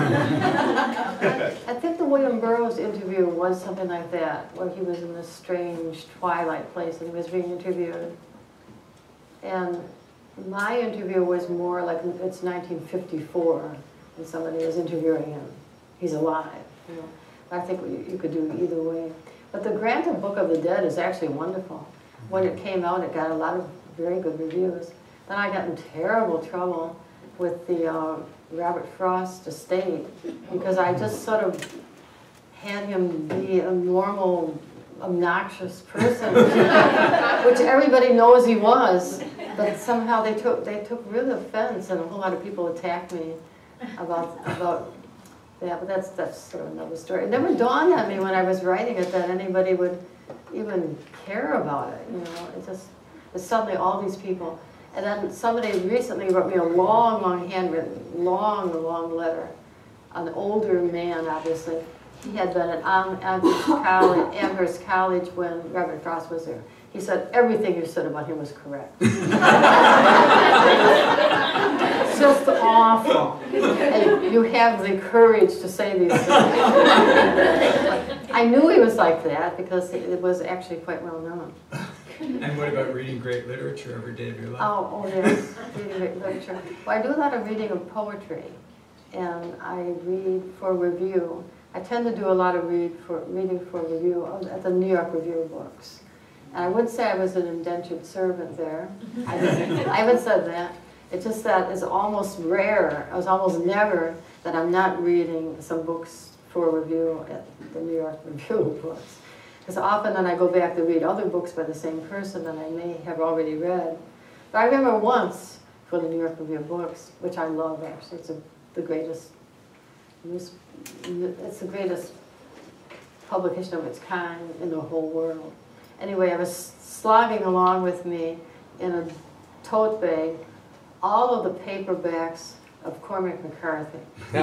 I think, I think the William Burroughs interview was something like that, where he was in this strange twilight place and he was being interviewed. And my interview was more like it's nineteen fifty-four, and somebody is interviewing him. He's alive, you know. I think you, you could do it either way. But the Granted Book of the Dead is actually wonderful. When it came out, it got a lot of very good reviews. Then I got in terrible trouble with the uh, Robert Frost estate because I just sort of had him be a normal, obnoxious person, which everybody knows he was. But somehow they took they took real offense, and a whole lot of people attacked me about about that. But that's that's sort of another story. It never dawned on me when I was writing it that anybody would even care about it. You know, it just it's suddenly all these people. And then somebody recently wrote me a long, long handwritten, long, long letter. An older man, obviously. He had been at Amherst College, Amherst College when Robert Frost was there. He said, everything you said about him was correct. It's just awful. And you have the courage to say these things. I knew he was like that because it was actually quite well known. And what about reading great literature every day of your life? Oh, oh yes, reading great literature. Well, I do a lot of reading of poetry, and I read for review. I tend to do a lot of read for reading for review at the New York Review of Books. And I would say I was an indentured servant there. I, I haven't said that. It's just that it's almost rare, it was almost never, that I'm not reading some books for review at the New York Review of Books. Because often then I go back to read other books by the same person that I may have already read. But I remember once for the New York Review of Books, which I love actually, it's a, the greatest, it's the greatest publication of its kind in the whole world. Anyway, I was slogging along with me in a tote bag all of the paperbacks of Cormac McCarthy.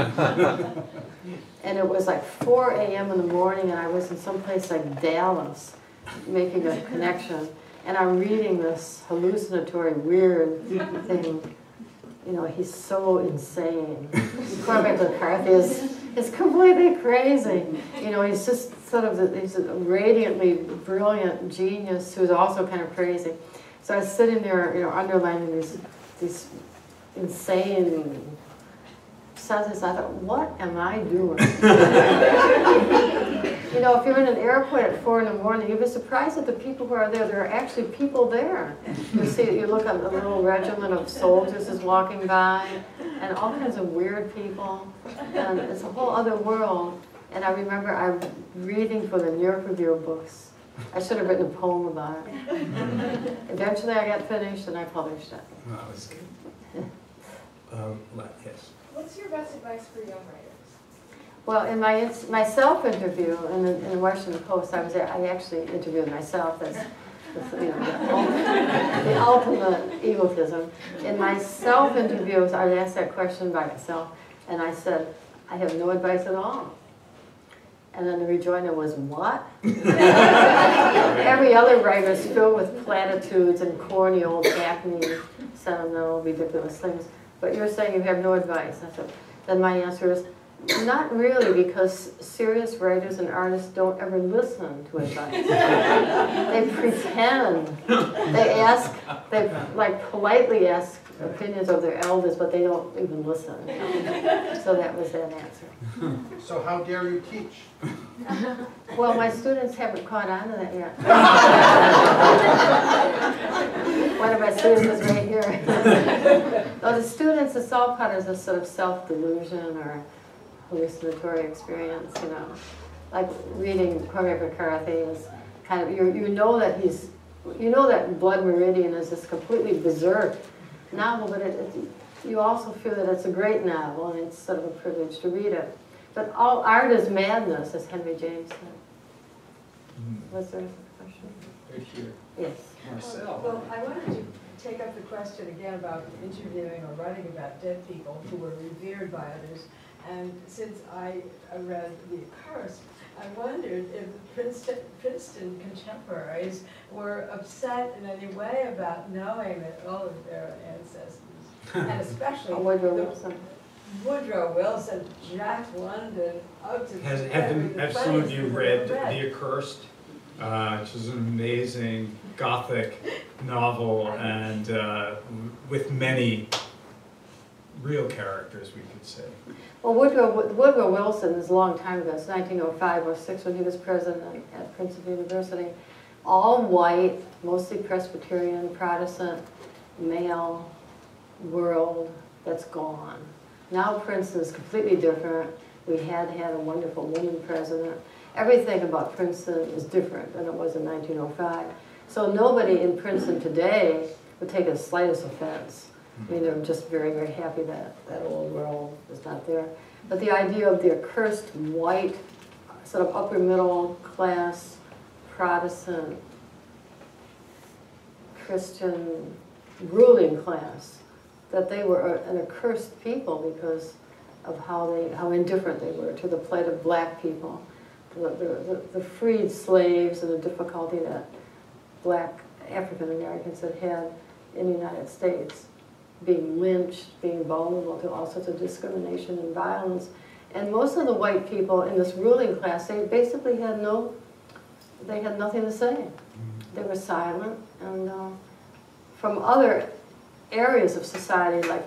And it was like four A M in the morning, and I was in some place like Dallas making a connection, and I'm reading this hallucinatory, weird thing. You know, he's so insane. Cormac McCarthy is, is completely crazy. You know, he's just sort of, he's a radiantly brilliant genius who's also kind of crazy. So I was sitting there, you know, underlining these, these insane sentences. I thought, what am I doing? You know, if you're in an airport at four in the morning, you'd be surprised at the people who are there. There are actually people there. You see, you look at a little regiment of soldiers is walking by, and all kinds of weird people, and it's a whole other world. And I remember I'm reading for the New York Review of Books. I should have written a poem about it. Eventually I got finished and I published it. Oh, that was good. um, yes. What's your best advice for young writers? Well, in my my self interview in the, in the Washington Post, I was there, I actually interviewed myself as the, you know, the, ultimate, the ultimate egotism. In my self-interviews, I would ask that question by myself, and I said, I have no advice at all. And then the rejoinder was, what? Every other writer is filled with platitudes and corny, old, hackney, sentimental, ridiculous things. But you're saying you have no advice. I said, then my answer is, not really, because serious writers and artists don't ever listen to advice. They pretend. They ask, they like politely ask opinions of their elders, but they don't even listen. So that was that answer. So how dare you teach? Well, my students haven't caught on to that yet. One of my students is right here. Well, the students, it's all part of a sort of self-delusion or hallucinatory experience, you know. Like reading Cormac McCarthy is kind of, you, you know that he's, you know that Blood Meridian is this completely berserk novel, but it, it, you also feel that it's a great novel and it's sort of a privilege to read it. But all art is madness, as Henry James said. Mm. Was there a question? Right here. Yes. Marcel. Well, I wanted to take up the question again about interviewing or writing about dead people who were revered by others. And since I read The Accursed, I wondered if Princeton, Princeton contemporaries were upset in any way about knowing that all of their ancestors, and especially Woodrow the, Wilson. Woodrow Wilson, Jack London, up to Has, have, them, have some of you read The Accursed, uh, which is an amazing Gothic novel, and uh, with many real characters, we could say. Well, Woodrow, Woodrow Wilson is a long time ago. It's nineteen oh five or six when he was president at Princeton University. All white, mostly Presbyterian, Protestant, male world that's gone. Now Princeton is completely different. We had had a wonderful woman president. Everything about Princeton is different than it was in nineteen oh five. So nobody in Princeton today would take the slightest offense. I mean, they're just very, very happy that that old world is not there. But the idea of the accursed white, sort of upper middle class, Protestant, Christian ruling class, that they were an accursed people because of how they, how indifferent they were to the plight of black people, the, the, the freed slaves and the difficulty that black African Americans had had in the United States, being lynched, being vulnerable to all sorts of discrimination and violence. And most of the white people in this ruling class, they basically had no, they had nothing to say. They were silent. And uh, from other areas of society, like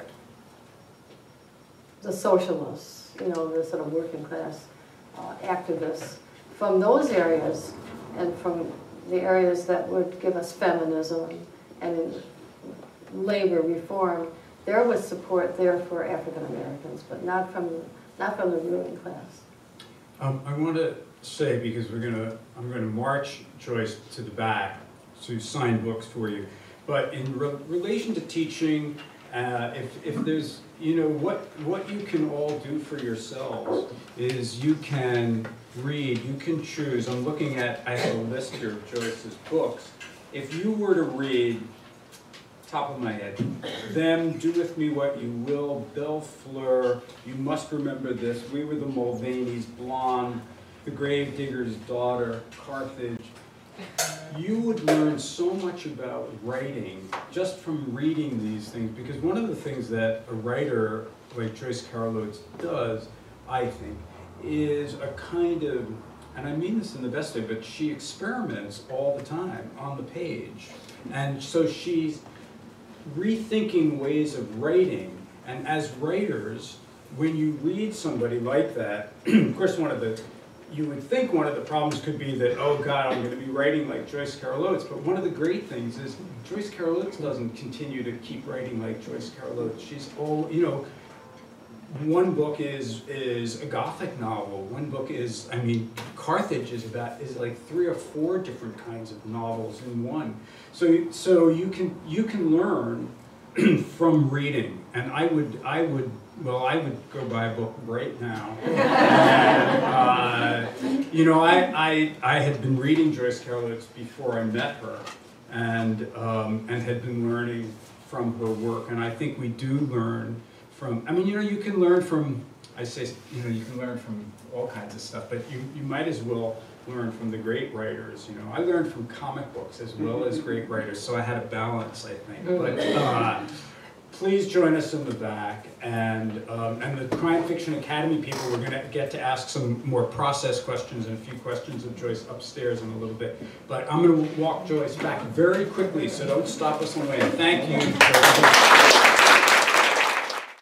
the socialists, you know, the sort of working class uh, activists, from those areas and from the areas that would give us feminism and labor reform, there was support there for African Americans, but not from not from the ruling class. Um, I want to say, because we're gonna, I'm gonna march Joyce to the back to sign books for you. But in re relation to teaching, uh, if if there's, you know, what what you can all do for yourselves is you can read, you can choose. I'm looking at, I have a list here of Joyce's books. If you were to read, top of my head, Them, Do With Me What You Will, Belle Fleur, You Must Remember This, We Were the Mulvaneys, Blonde, The Gravedigger's Daughter, Carthage, you would learn so much about writing just from reading these things, because one of the things that a writer like Joyce Carol Oates does, I think, is a kind of, and I mean this in the best way, but she experiments all the time on the page. And so she's rethinking ways of writing, and as writers, when you read somebody like that, of course one of the, you would think one of the problems could be that, oh God, I'm going to be writing like Joyce Carol Oates, but one of the great things is Joyce Carol Oates doesn't continue to keep writing like Joyce Carol Oates. She's all, you know, one book is is a Gothic novel, one book is, I mean, Carthage is about, is like three or four different kinds of novels in one. So, so you can you can learn from reading, and I would I would well I would go buy a book right now. And, uh, you know, I, I I had been reading Joyce Carol Oates before I met her, and, um, and had been learning from her work. And I think we do learn from, I mean, you know, you can learn from, I say, you know, you can learn from all kinds of stuff, but you, you might as well learn from the great writers, you know. I learned from comic books as well as great writers, so I had a balance, I think. But uh, please join us in the back, and um, and the Crime Fiction Academy people, we're gonna get to ask some more process questions and a few questions of Joyce upstairs in a little bit. But I'm gonna walk Joyce back very quickly, so don't stop us on the way. Thank you.